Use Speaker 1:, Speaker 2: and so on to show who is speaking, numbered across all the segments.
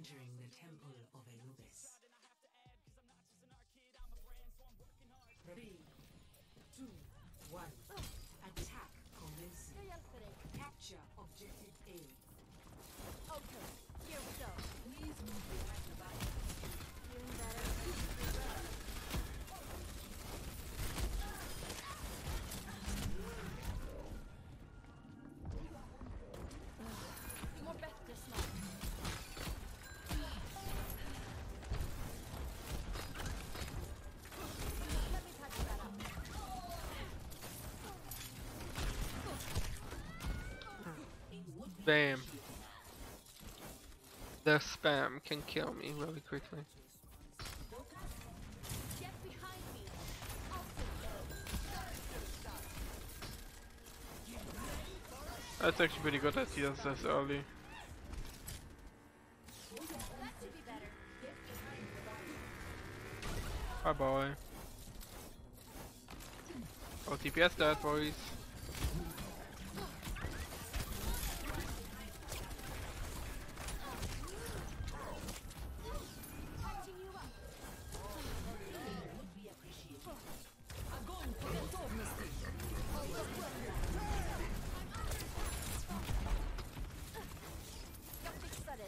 Speaker 1: entering the temple of Anubis. 3, 2, 1. Attack commencing. Capture objective A.
Speaker 2: Okay, here we go.
Speaker 1: Please move behind the body.
Speaker 2: Feeling better? More better this month. Let me touch that up.
Speaker 3: Bam. The spam can kill me really quickly.
Speaker 2: Get behind me.
Speaker 3: That's actually pretty good that he does this early.
Speaker 2: That should be better.
Speaker 3: Bye bye. Oh, TPS dead, boys.
Speaker 2: Patching you up. Got fixated.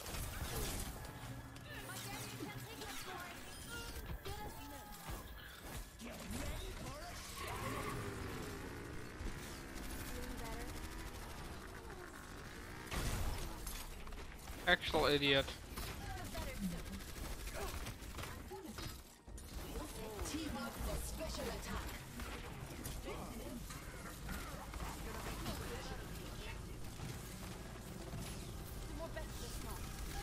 Speaker 2: My barrier can't take much more. Get us feeling better?
Speaker 3: Actual idiot.
Speaker 1: Team up for special attack.
Speaker 2: More better this month.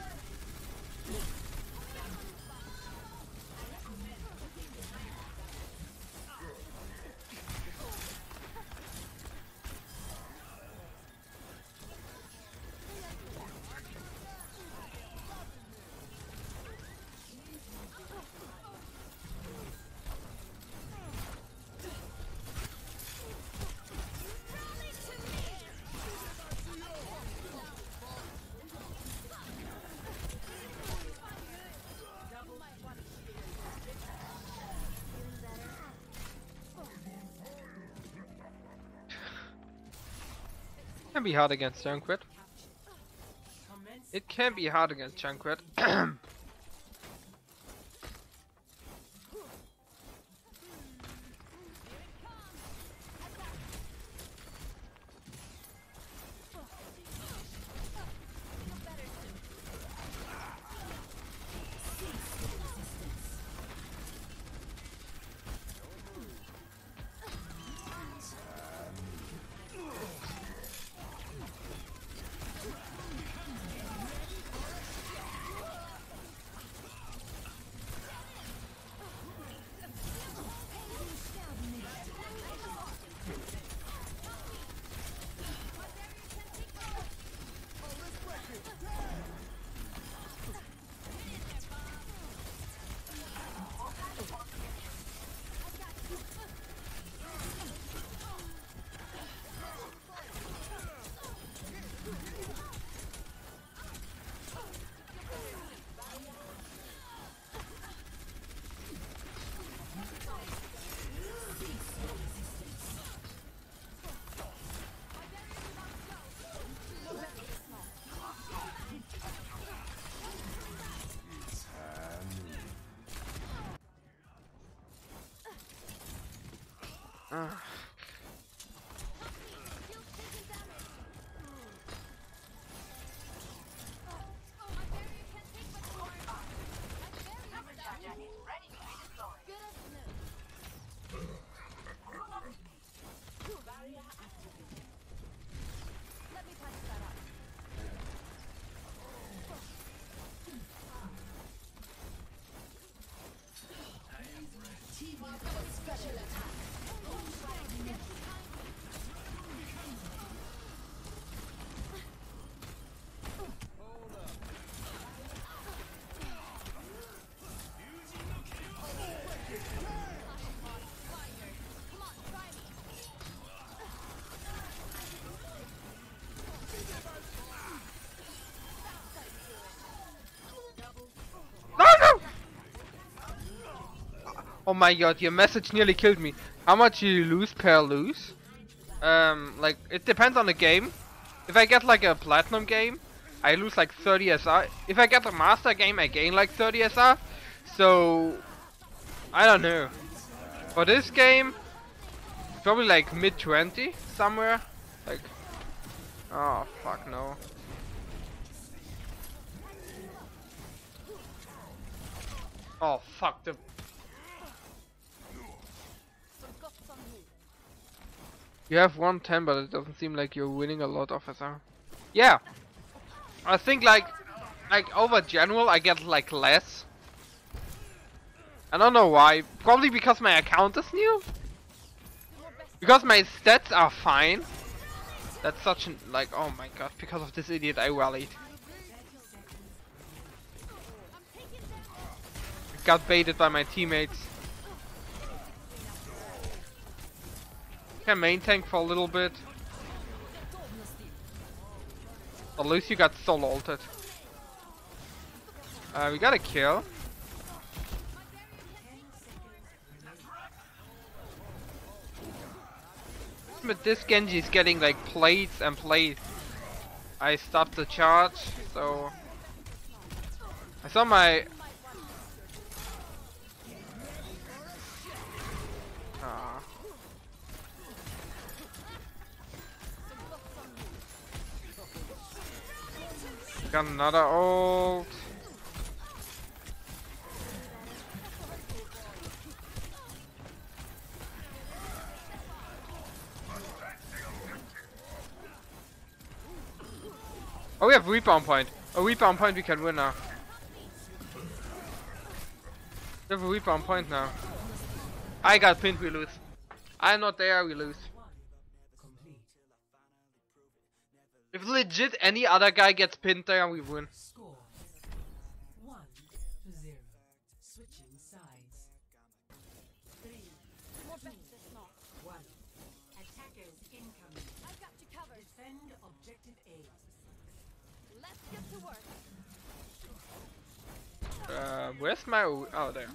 Speaker 3: Can be hard against Junkrat. It can be hard against Junkrat.
Speaker 2: Let me patch that up.
Speaker 1: Team up for special attack.
Speaker 3: Oh my god, your message nearly killed me. How much you lose per lose? Like, it depends on the game. If I get like a platinum game, I lose like 30 SR. If I get a master game, I gain like 30 SR. So, I don't know. For this game, probably like mid 20 somewhere. Like, oh fuck no. Oh fuck the. You have 110, but it doesn't seem like you're winning a lot, officer. Yeah, I think like over general I get like less. I don't know why. Probably because my account is new. Because my stats are fine. That's such an like. Oh my god! Because of this idiot, I rallied. Got baited by my teammates. Can main tank for a little bit. At least you got solo ulted. We got a kill. But this Genji is getting like plates and plates. I stopped the charge, so I saw my. Got another ult. Oh, we have rebound point. A rebound point, we can win now. We have a rebound point now. I got pinned, we lose. I'm not there, we lose. If legit any other guy gets pinned there, we win.
Speaker 1: Score 1-0. Switching sides. 3, 1. Attackers incoming.
Speaker 2: I've got you covered.
Speaker 1: Defend objective A.
Speaker 2: Let's get to work.
Speaker 3: Where's my... Oh, there.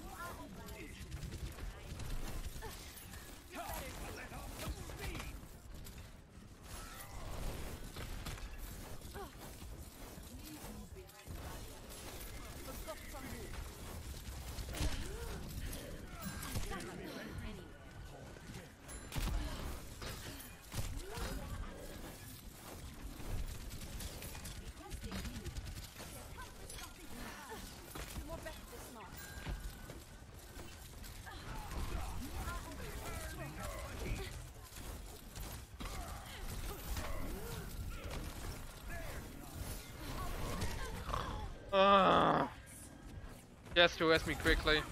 Speaker 3: Just to rest me quickly.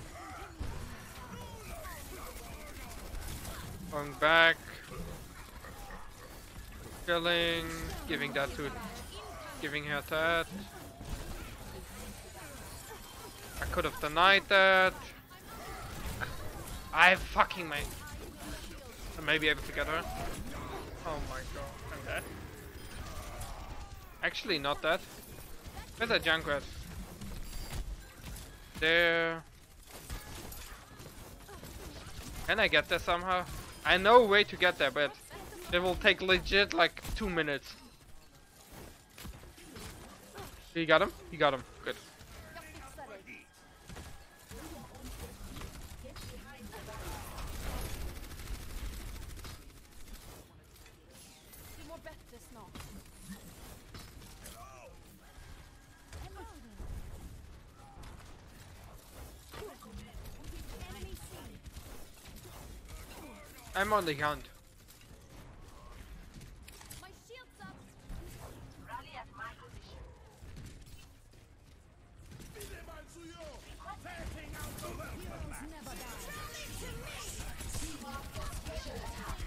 Speaker 3: Going back. Killing. Giving that to... Giving her that. I could have denied that. I fucking made... I may be able to get her. Oh my god. I'm dead. Actually not that. Where's that Junkrat? There. Can I get there somehow? I know a way to get there, but it will take legit like 2 minutes. You got him? You got him. Good. I'm on the hunt.
Speaker 2: My shield's up.
Speaker 1: Rally at my position.
Speaker 2: Heroes never die.
Speaker 1: Team up for special attack.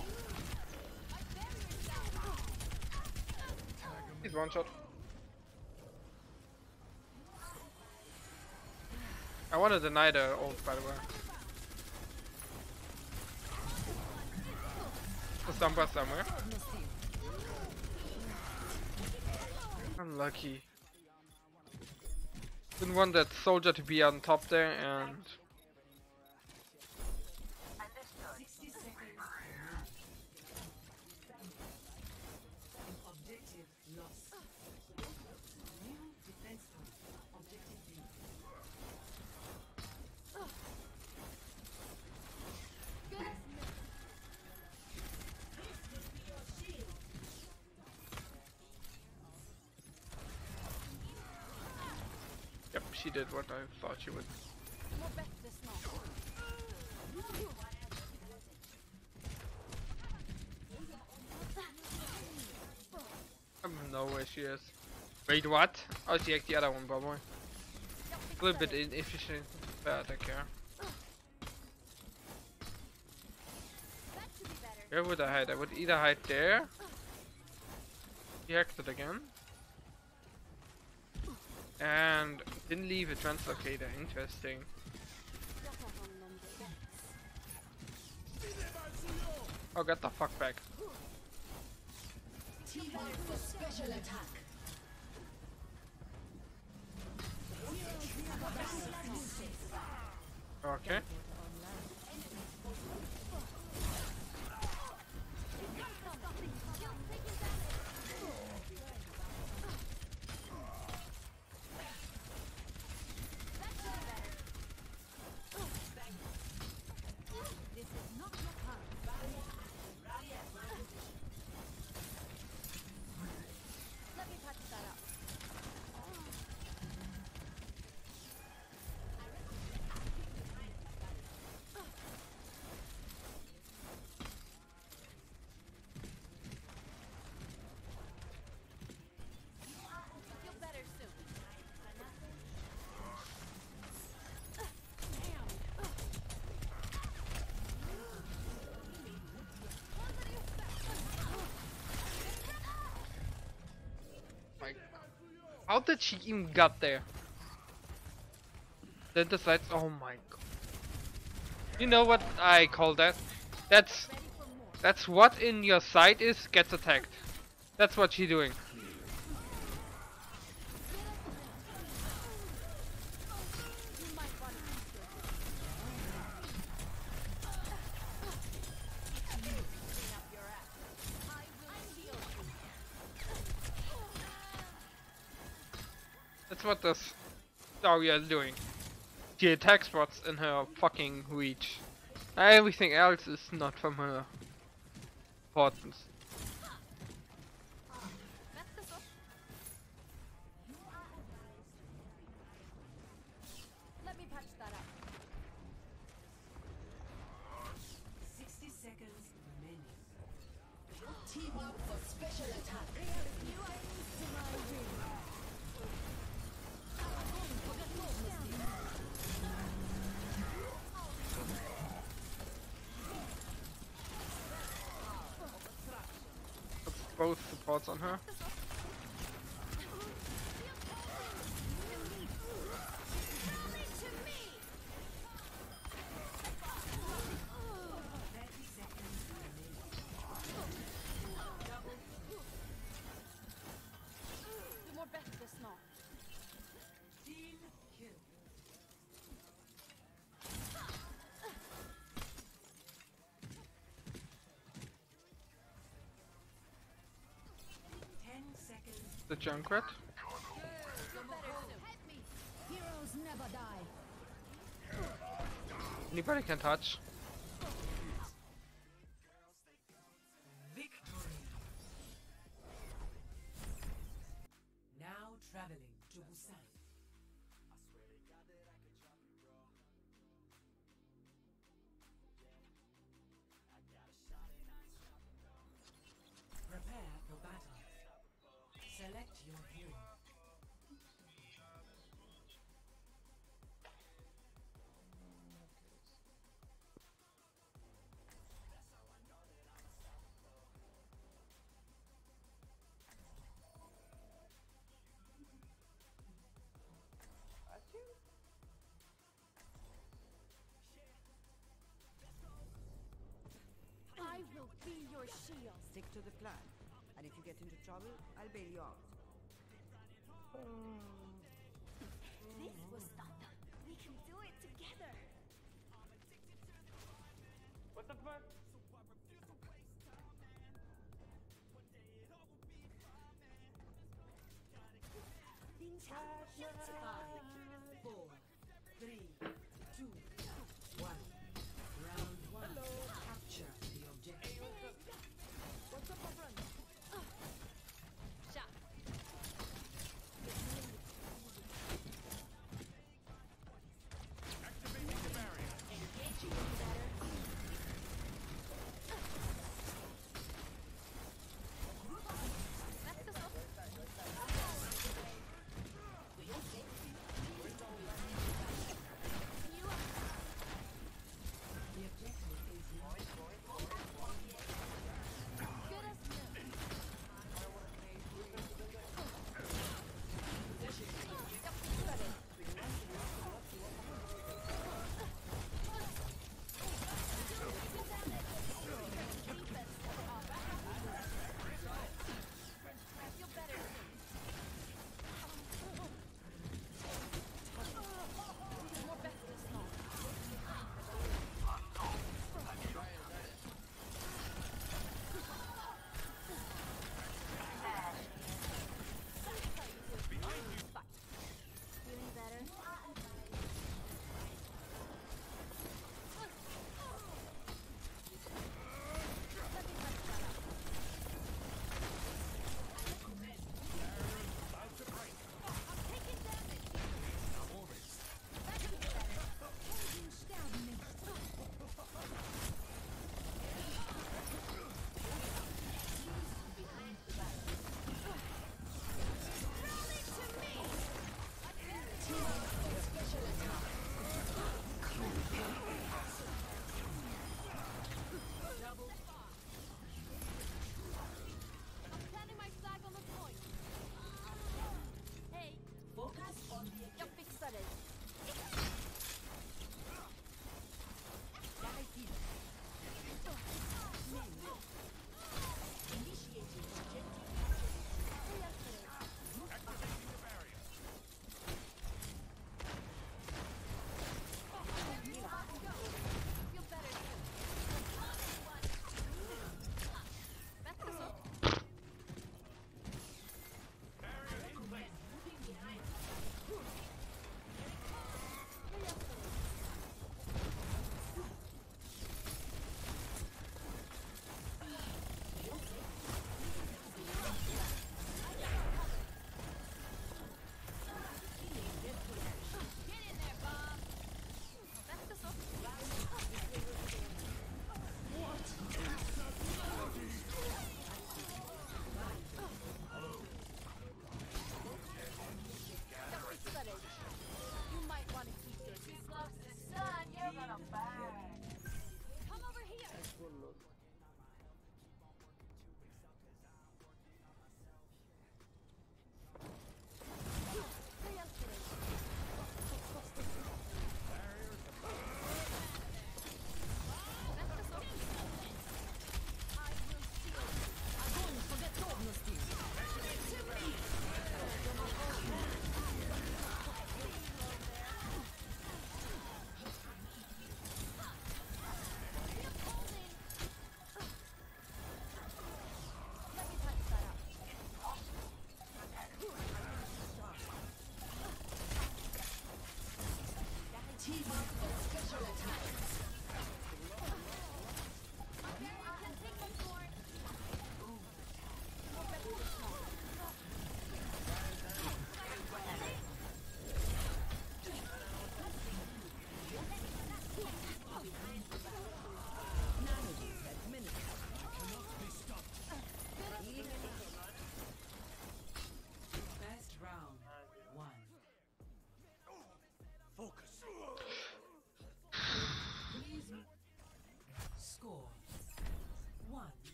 Speaker 3: He's one shot. I want to deny the ult, by the way. Somewhere. Unlucky. Didn't want that soldier to be on top there, and she did what I thought she would.
Speaker 2: More bet this now.
Speaker 3: I don't know where she is. Wait, what? Oh, she hacked the other one, probably. A little bit inefficient, but I don't care.
Speaker 2: That should be better.
Speaker 3: Where would I hide? I would either hide there. He hacked it again. And didn't leave a translocator. Interesting. Oh, get the fuck back.
Speaker 1: Team up for special attack.
Speaker 3: Okay.
Speaker 2: This is not your part. Let me patch that up. Feel better soon.
Speaker 3: Like, how did she even got there? Then decides, oh my god. You know what I call that? That's what in your sight is gets attacked. That's what she's doing.
Speaker 2: You might want to clean up your act. I will heal you.
Speaker 3: That's what this Daria is doing. She attacks what's in her fucking reach. Everything else is not from her importance.
Speaker 2: Mess this up. Let me patch that up.
Speaker 1: 60 seconds remaining. Team up for special attack.
Speaker 3: Puts both supports on her.
Speaker 2: Do more bet this now.
Speaker 1: Team kill.
Speaker 3: The Junkrat.
Speaker 2: Feel better soon. Help me.
Speaker 4: Heroes never die.
Speaker 3: Anybody can touch.
Speaker 1: Victory. Now traveling to Busan. Prepare for battle. Select your hero.
Speaker 2: I will be your shield.
Speaker 5: Stick to the plan. And if you get into trouble, I'll bail you out.
Speaker 2: This was something. We can do it together.
Speaker 3: What the fuck?
Speaker 1: Five, 4, 3, 2, 1. Round 1. Capture the objective.
Speaker 2: What's up, my friend? Shot.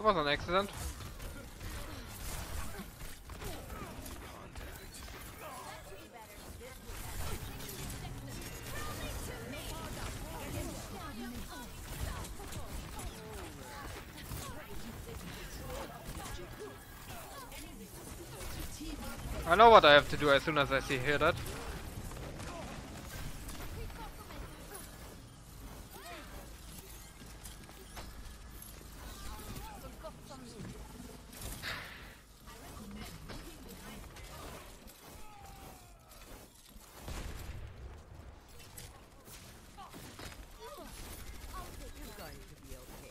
Speaker 3: was an accident. I know what I have to do as soon as I hear that.
Speaker 5: You're going to be okay.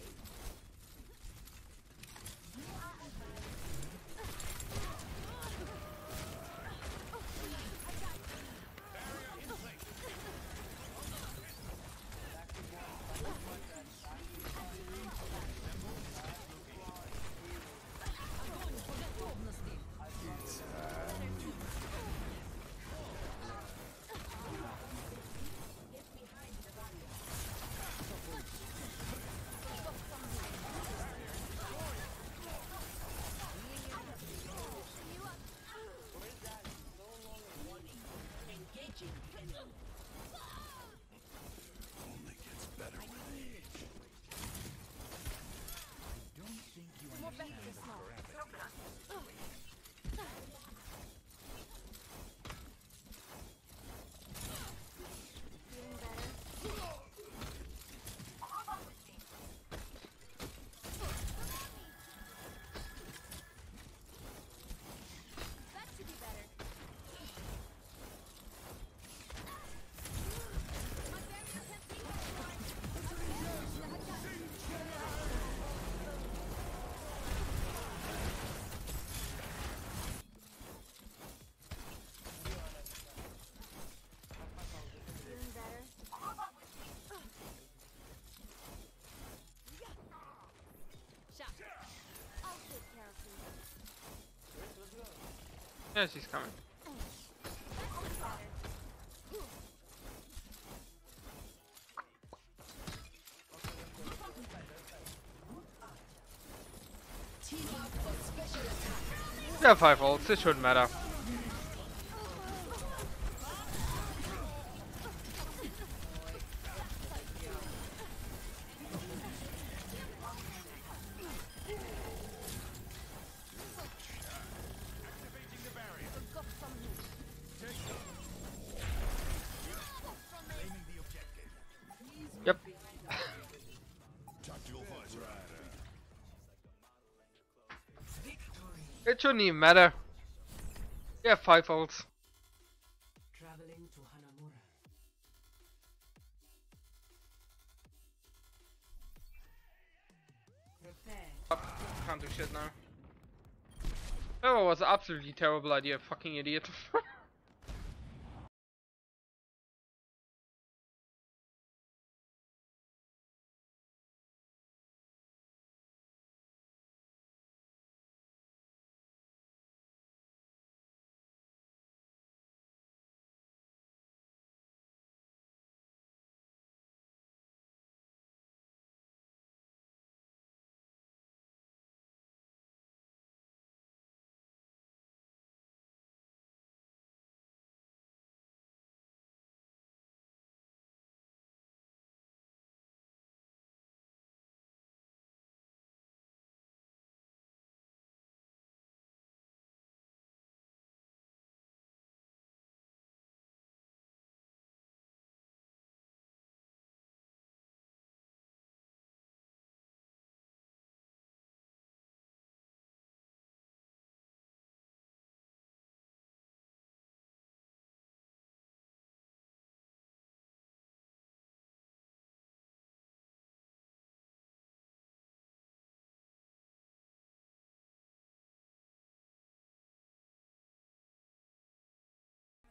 Speaker 3: Yeah, she's coming. Yeah, 5 ults, it shouldn't matter. Yep. It shouldn't even matter. Yeah, 5 ults.
Speaker 1: Traveling to Hanamura. Prepare.
Speaker 3: Can't do shit now. That was an absolutely terrible idea, fucking idiot.